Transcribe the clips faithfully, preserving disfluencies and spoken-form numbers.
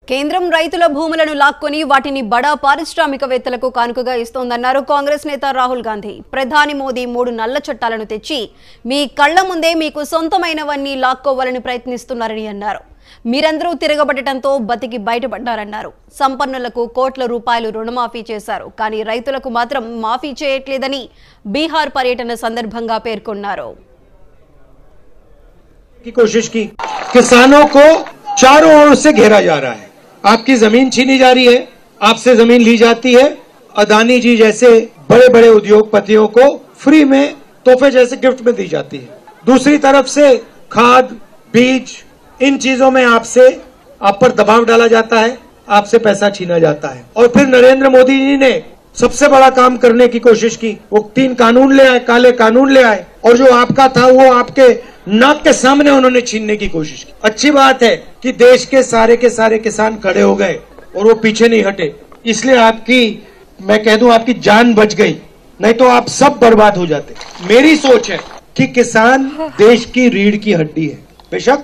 కేంద్రం రైతుల భూములను లాక్కొని వాటిని బడా పారిశ్రామికవేత్తలకు కానుకగా ఇస్తోందన్నారు కాంగ్రెస్ నేత రాహుల్ గాంధీ. ప్రధాని మోదీ మూడు నల్ల చట్టాలను తెచ్చి మీ కళ్ల ముందే మీకు సొంతమైనవన్నీ లాక్కోవాలని ప్రయత్నిస్తున్నారని అన్నారు. మీరందరూ తిరగబడటంతో బతికి బయటపడ్డారన్నారు. సంపన్నులకు కోట్ల రూపాయలు రుణమాఫీ చేశారు, కానీ రైతులకు మాత్రం మాఫీ చేయట్లేదని బీహార్ పర్యటన సందర్భంగా పేర్కొన్నారు. किसानों को चारों ओर से घेरा जा रहा है, आपकी जमीन छीनी जा रही है, आपसे जमीन ली जाती है, अदानी जी जैसे बड़े बड़े उद्योगपतियों को फ्री में तोहफे जैसे गिफ्ट में दी जाती है। दूसरी तरफ से खाद, बीज, इन चीजों में आपसे आप पर दबाव डाला जाता है, आपसे पैसा छीना जाता है। और फिर नरेंद्र मोदी जी ने सबसे बड़ा काम करने की कोशिश की, वो तीन कानून ले आए, काले कानून ले आए, और जो आपका था वो आपके नाक के सामने उन्होंने छीनने की कोशिश की। अच्छी बात है कि देश के सारे के सारे किसान खड़े हो गए और वो पीछे नहीं हटे, इसलिए आपकी, मैं कह दूं, आपकी जान बच गई, नहीं तो आप सब बर्बाद हो जाते। मेरी सोच है कि किसान देश की रीढ़ की हड्डी है, बेशक,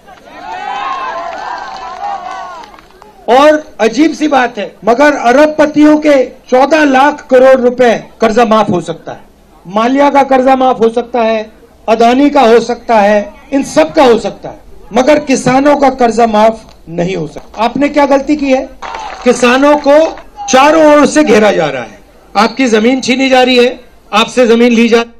और अजीब सी बात है, मगर अरबपतियों के चौदह लाख करोड़ रुपए कर्जा माफ हो सकता है, मालिया का कर्जा माफ हो सकता है, अदानी का हो सकता है, इन सब का हो सकता है, मगर किसानों का कर्जा माफ नहीं हो सकता। आपने क्या गलती की है? किसानों को चारों ओर से घेरा जा रहा है, आपकी जमीन छीनी जा रही है, आपसे जमीन ली जाती है।